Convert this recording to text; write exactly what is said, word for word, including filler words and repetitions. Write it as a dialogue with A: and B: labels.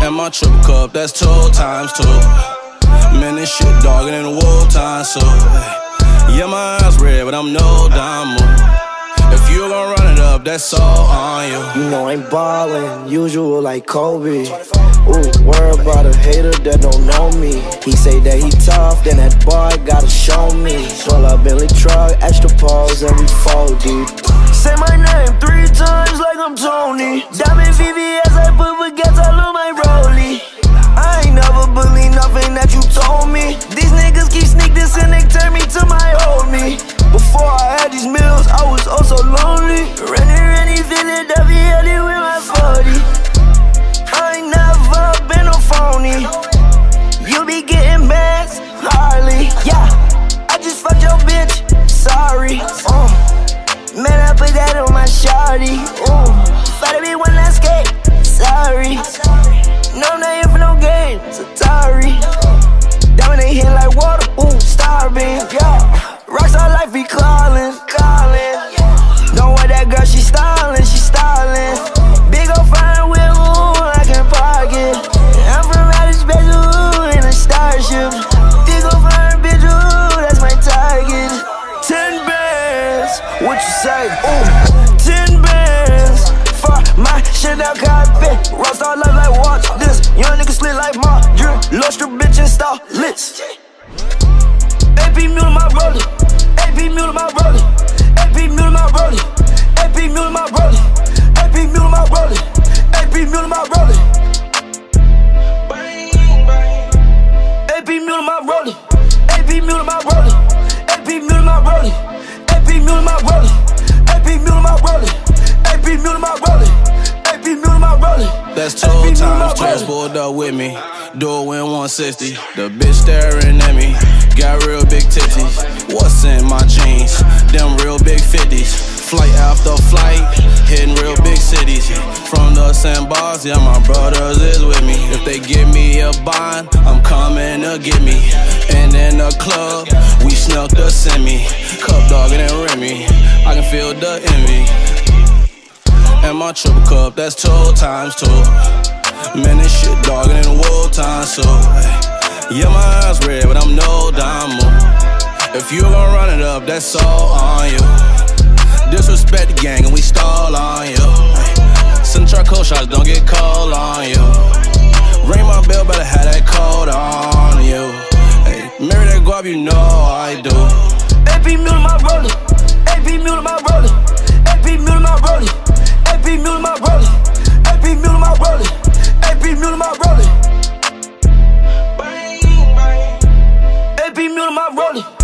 A: And my triple cup, that's two times two. Man, this shit dogging in the wartime, so yeah, my eyes red, but I'm no dime. If you gon' run it up, that's all on you.
B: You know I'm ballin', usual like Kobe. Ooh, worry about a hater that don't know me. He say that he tough, then that boy gotta show me. Pull up Bentley truck, extra pause, and we fall deep. Say my name three times like I'm Tony. Diamond V V S, I put baguettes all on my rollie. I ain't never believe nothing that you told me. These niggas keep sneak this and they turn me to my old me. Before I had these meals, I was oh so lonely. Rennie, Rennie, Philadelphia, with my forty. I ain't never been no phony. You be getting bags, hardly. Yeah, I just fucked your bitch, sorry. Uh, man, I put that on my shawty. Ooh, fight me when I skate, sorry. No, I'm not here for no game, Satari. Diamond they hit like water, ooh, starbeam, yeah. Rockstar life be callin', callin'. Don't want that girl, she stylin', she stylin'. Big ol' fine wheel, ooh, I can park it. I'm from outer space, ooh, in a starship. Big ol' fine bitch, ooh, that's my target. Ten bands, what you say? Ooh, ten bands for my shit out carpet. Rockstar life like watch this. Young nigga slit like my drip. Lost your bitch and star lits. A P mule my rollie. A P mule my rollie. A P mule my rollie. A P mule my rollie. A P mule my rollie. A P mule my rollie. A P mule my rollie. A P mule my rollie. A P mule my rollie. A P mule my rollie. A P mule my rollie. A P mule my rollie. A P mule my rollie.
A: That's two times transport up with me. Do it in one sixty. The bitch staring at me. Got real big titties. What's in my jeans? Them real big fifties. Flight after flight, hitting real big cities. From the sandbars, yeah, my brothers is with me. If they give me a bond, I'm coming to get me. And in the club, we snuck the semi. Cup dogging and Remy, I can feel the envy. And my triple cup, that's two times two. Man, this shit dogging in the wartime, so yeah, my eyes red, but I'm no dime. If you gon' run it up, that's all on you. Disrespect the gang and we stall on you. Send charcoal shots, don't get cold on you. Ring my bell, better have that cold on you. Hey, marry that guap, you know I do.
B: A P mule my rollie. A P mule my rollie. A P mule my rollie. A P mule my rollie. A P mule my rollie. A P mule my rollie. A P mule my rollie.